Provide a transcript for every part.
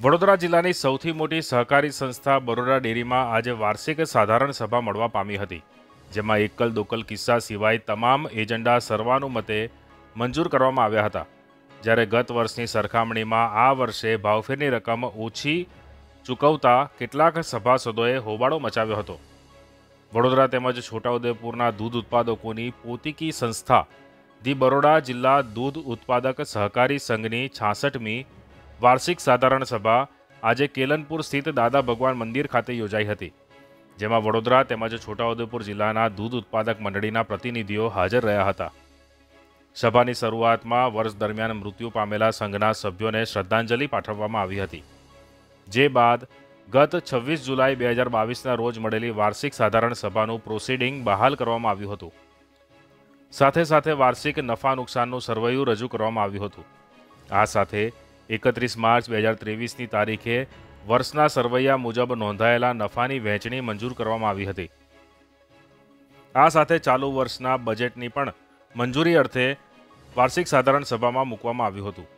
વડોદરા જિલ્લાની સૌથી મોટી સહકારી સંસ્થા બરોડા ડેરીમાં આજે વાર્ષિક સાધારણ સભા મળવા પામી હતી, જેમાં એકલ દોકલ કિસ્સા સિવાય તમામ એજન્ડા સર્વાનુમતે મંજૂર કરવામાં આવ્યા હતા. જ્યારે ગત વર્ષની સરખામણીમાં આ વર્ષે ભાવફેરની રકમ ઓછી ચૂકવતા કેટલાક સભાસદોએ હોબાળો મચાવ્યો હતો. વડોદરા તેમજ છોટાઉદેપુરના દૂધ ઉત્પાદકોની પોતીકી સંસ્થા ધી બરોડા જિલ્લા દૂધ ઉત્પાદક સહકારી સંઘની 66મી વાર્ષિક સાધારણ સભા આજે કેલનપુર સ્થિત દાદા ભગવાન મંદિર ખાતે યોજાઈ હતી, જેમાં વડોદરા તેમજ છોટાઉદેપુર જિલ્લાના દૂધ ઉત્પાદક મંડળીના પ્રતિનિધિઓ હાજર રહ્યા હતા. સભાની શરૂઆતમાં વર્ષ દરમિયાન મૃત્યુ પામેલા સંઘના સભ્યોને શ્રદ્ધાંજલિ પાઠવવામાં આવી હતી. જે બાદ ગત 26 જુલાઈ 2022ના રોજ મળેલી વાર્ષિક સાધારણ સભાનું પ્રોસિડિંગ બહાલ કરવામાં આવ્યું હતું. સાથે સાથે વાર્ષિક નફા નુકસાનનું સરવૈયું રજૂ કરવામાં આવ્યું હતું. આ સાથે 31 માર્ચ 2023ની તારીખે વર્ષના સરવૈયા મુજબ નોંધાયેલા નફાની વહેંચણી મંજૂર કરવામાં આવી હતી. આ સાથે ચાલુ વર્ષના બજેટની પણ મંજૂરી અર્થે વાર્ષિક સાધારણ સભામાં મૂકવામાં આવ્યું હતું.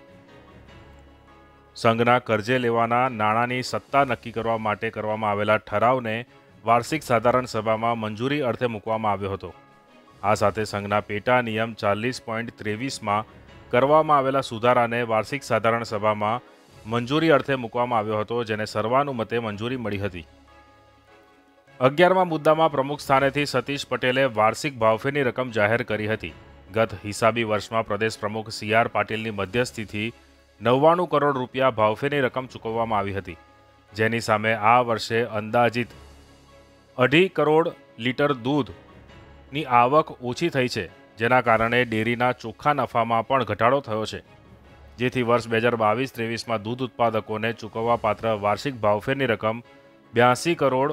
સંઘના કર્જે લેવાના નાણાંની સત્તા નક્કી કરવા માટે કરવામાં આવેલા ઠરાવને વાર્ષિક સાધારણ સભામાં મંજૂરી અર્થે મૂકવામાં આવ્યો હતો. આ સાથે સંઘના પેટા નિયમ 40.23માં કરવામાં આવેલા સુધારાને વાર્ષિક સાધારણ સભામાં મંજૂરી અર્થે મૂકવામાં આવ્યો હતો, જેને સર્વાનુમતે મંજૂરી મળી હતી. 11મા મુદ્દામાં પ્રમુખ સ્થાનેથી સતીશ પટેલે વાર્ષિક ભાવફેરની રકમ જાહેર કરી હતી. ગત હિસાબી વર્ષમાં પ્રદેશ પ્રમુખ CR પાટીલની મધ્યસ્થીથી 99 કરોડ રૂપિયા ભાવફેરની રકમ ચૂકવવામાં આવી હતી, જેની સામે આ વર્ષે અંદાજિત 2.5 કરોડ લીટર દૂધની આવક ઓછી થઈ છે, જેના કારણે ડેરીના ચોખ્ખા નફામાં પણ ઘટાડો થયો છે. જેથી વર્ષ 2022-23માં દૂધ ઉત્પાદકોને ચૂકવવાપાત્ર વાર્ષિક ભાવફેરની રકમ 82 કરોડ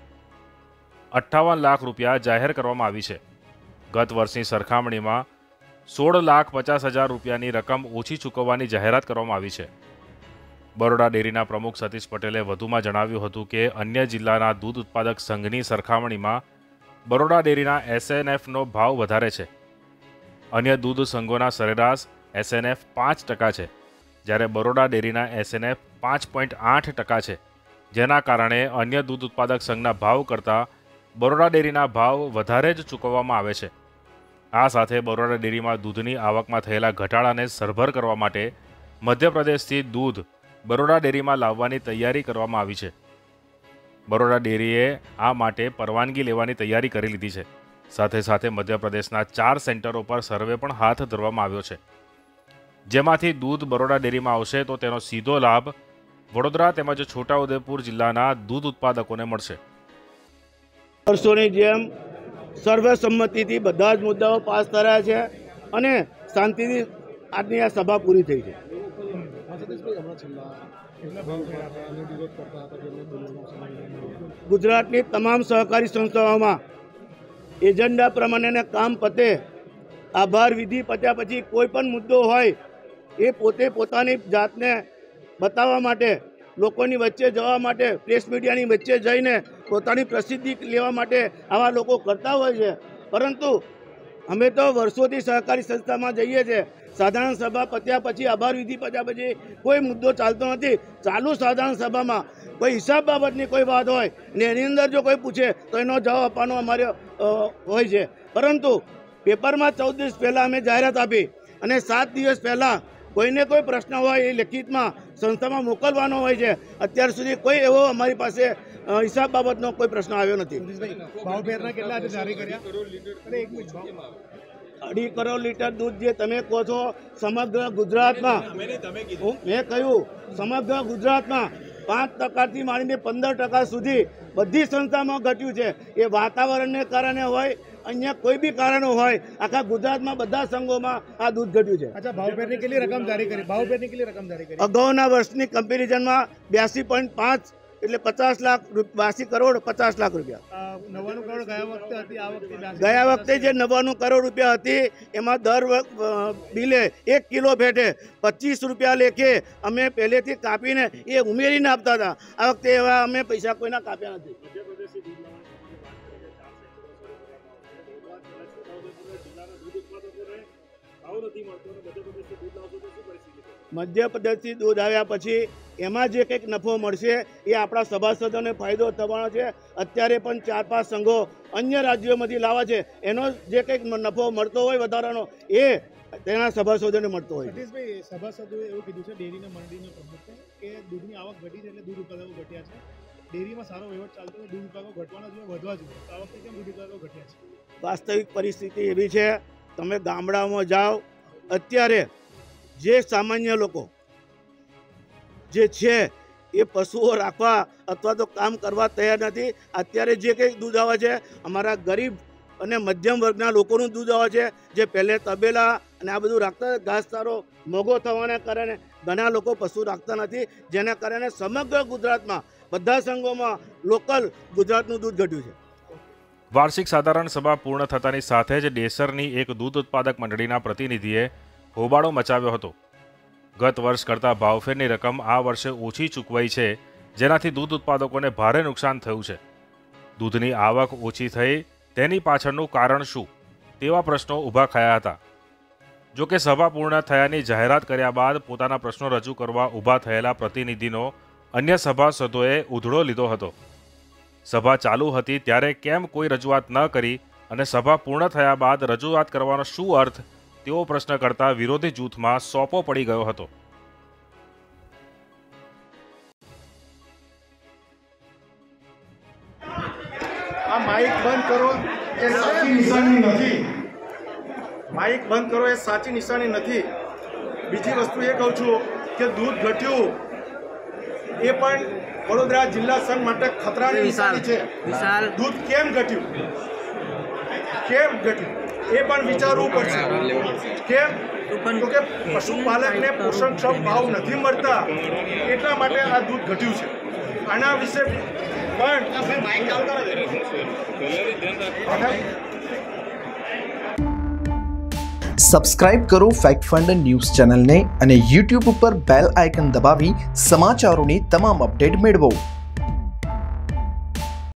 58 લાખ રૂપિયા જાહેર કરવામાં આવી છે. ગત વર્ષની સરખામણીમાં 16,50,000 રૂપિયાની રકમ ઓછી ચૂકવવાની જાહેરાત કરવામાં આવી છે. બરોડા ડેરીના પ્રમુખ સતીશ પટેલે વધુમાં જણાવ્યું હતું કે અન્ય જિલ્લાના દૂધ ઉત્પાદક સંઘની સરખામણીમાં બરોડા ડેરીના SNFનો ભાવ વધારે છે. અન્ય દૂધ સંઘોના સરેરાશ SNF 5% છે, જ્યારે બરોડા ડેરીના SNF 5.8% છે, જેના કારણે અન્ય દૂધ ઉત્પાદક સંઘના ભાવ કરતાં બરોડા ડેરીના ભાવ વધારે જ ચૂકવવામાં આવે છે. આ સાથે બરોડા ડેરીમાં દૂધની આવકમાં થયેલા ઘટાડાને સરભર કરવા માટે મધ્યપ્રદેશથી દૂધ બરોડા ડેરીમાં લાવવાની તૈયારી કરવામાં આવી છે. બરોડા ડેરીએ આ માટે પરવાનગી લેવાની તૈયારી કરી લીધી છે. સાથે સાથે મધ્યપ્રદેશના 4 સેન્ટરો પર સર્વે પણ હાથ ધરવામાં આવ્યો છે, જેમાંથી દૂધ બરોડા ડેરીમાં આવશે તો તેનો સીધો લાભ વડોદરા તેમજ છોટાઉદેપુર જિલ્લાના દૂધ ઉત્પાદકોને મળશે. વર્ષોની જેમ સર્વસંમતિથી બધા જ મુદ્દાઓ પાસ થયા છે અને શાંતિથી આજની આ સભા પૂરી થઈ છે. ગુજરાતની તમામ સહકારી સંસ્થાઓમાં એજન્ડા પ્રમાણેના કામ પતે, આભાર વિધિ પત્યા પછી કોઈ પણ મુદ્દો હોય એ પોતે પોતાની જાતને બતાવવા માટે, લોકોની વચ્ચે જવા માટે, પ્રેસ મીડિયાની વચ્ચે જઈને પોતાની પ્રસિદ્ધિ લેવા માટે આવા લોકો કરતા હોય છે. પરંતુ અમે તો વર્ષોથી સહકારી સંસ્થામાં જઈએ છીએ. સાધારણ સભા પત્યા પછી, આભાર વિધિ પત્યા પછી કોઈ મુદ્દો ચાલતો નથી. ચાલુ સાધારણ સભામાં કોઈ હિસાબ બાબતની કોઈ વાત હોય ને એની અંદર જો કોઈ પૂછે તો એનો જવાબ આપવાનો અમારે હોય છે. પરંતુ પેપરમાં 14 દિવસ પહેલાં અમે જાહેરાત આપી અને 7 દિવસ પહેલાં કોઈને કોઈ પ્રશ્ન હોય એ લેખિતમાં સંસ્થામાં મોકલવાનો હોય છે. અત્યાર સુધી કોઈ એવો અમારી પાસે હિસાબ બાબતનો કોઈ પ્રશ્ન આવ્યો નથી. 2.5 કરોડ લીટર દૂધ જે તમે કહો છો સમગ્ર ગુજરાતમાં, મેં કહ્યું સમગ્ર ગુજરાતમાં 5%થી માંડીને 15% સુધી બધી સંસ્થામાં ઘટ્યું છે. એ વાતાવરણને કારણે હોય, અન્ય કોઈ બી કારણો હોય, આખા ગુજરાતમાં બધા સંઘોમાં આ દૂધ ઘટ્યું છે. અચ્છા, ભાવફેરની કેટલી રકમ જારી કરી? અગાઉના વર્ષની કમ્પેરિઝનમાં 82.5 એટલે 50 લાખ 82 કરોડ 50 લાખ રૂપિયા. 99 કરોડ ગયા વખતે હતી, આ વખતે ગયા વખતે જે 99 કરોડ રૂપિયા હતી એમાં દર બિલે 1 કિલો ફેટે 25 રૂપિયા લેખે અમે પહેલેથી કાપીને એ ઉમેરીને આપતા હતા. આ વખતે એવા અમે પૈસા કોઈના કાપ્યા નથી. મધ્યપ્રદેશથી દૂધ આવ્યા પછી એમાં જે કંઈક નફો મળશે એ આપણા સભાસદોને ફાયદો થવાનો છે। અત્યારે પણ 4-5 સંઘો અન્ય રાજ્યોમાંથી લાવવા છે, એનો જે કંઈક નફો મળતો હોય વધારાનો એ તેના સભાસદોને મળતો હોય। સતીશભાઈ, સભાસદોએ એવું કીધું છે ડેરીના મંડળીના પ્રમુખે કે દૂધની આવક ઘટી છે એટલે દૂધ ઉત્પાદકો ઘટ્યા છે। ડેરીમાં સારો વહીવટ ચાલતો હોય, દૂધ ઉત્પાદકો ઘટવાના જોઈએ, વધવા જોઈએ, તો આ વખતે કેમ દૂધ ઉત્પાદકો ઘટ્યા છે? વાસ્તવિક પરિસ્થિતિ એવી છે, તમે ગામડામાં જાઓ, અત્યારે જે સામાન્ય લોકો જે છે એ પશુઓ રાખવા અથવા તો કામ કરવા તૈયાર નથી। અત્યારે જે કંઈ દૂધ આવે છે અમારા ગરીબ અને મધ્યમ વર્ગના લોકોનું દૂધ આવે છે, જે પહેલે તબેલા અને આ બધું રાખતા, ઘાસચારો મોંઘો થવાના કારણે ઘણા લોકો પશુ રાખતા નથી, જેના કારણે સમગ્ર ગુજરાતમાં બધા સંઘોમાં લોકલ ગુજરાતનું દૂધ ઘટ્યું છે। વાર્ષિક સાધારણ સભા પૂર્ણ થતાની સાથે જ ડેસરની એક દૂધ ઉત્પાદક મંડળીના પ્રતિનિધિએ હોબાળો મચાવ્યો હતો। ગત વર્ષ કરતાં ભાવફેરની રકમ આ વર્ષે ઓછી ચૂકવાઈ છે, જેનાથી દૂધ ઉત્પાદકોને ભારે નુકસાન થયું છે। દૂધની આવક ઓછી થઈ તેની પાછળનું કારણ શું, તેવા પ્રશ્નો ઊભા થયા હતા। જો કે સભા પૂર્ણ થયાની જાહેરાત કર્યા બાદ પોતાના પ્રશ્નો રજૂ કરવા ઊભા થયેલા પ્રતિનિધિનો અન્ય સભાસદોએ ઉધડો લીધો હતો। સભા ચાલુ હતી ત્યારે કેમ કોઈ રજૂઆત ન કરી અને સભા પૂર્ણ થયા બાદ રજૂઆત કરવાનો શું અર્થ, તેવો પ્રશ્ન કરતા વિરોધી જૂથમાં સોંપો પડી ગયો હતો। આ માઇક બંધ કરો એ સાચી નિશાની નથી। માઇક બંધ કરો એ સાચી નિશાની નથી। બીજી વસ્તુ એ કહું છું કે દૂધ ઘટ્યું એ પણ વડોદરા જિલ્લા સંઘ માટે ખતરાની નિશાની છે। દૂધ કેમ ઘટ્યું એ પણ વિચારવું પડશે। કેમ? તો કે પશુપાલકને પોષણક્ષમ ભાવ નથી મળતા, એટલા માટે આ દૂધ ઘટ્યું છે। આના વિશે પણ સબસ્ક્રાઇબ કરો ફેક્ટ ફંડ ન્યૂઝ ચેનલને અને YouTube ઉપર બેલ આઇકન દબાવી સમાચારોની તમામ અપડેટ મેળવો।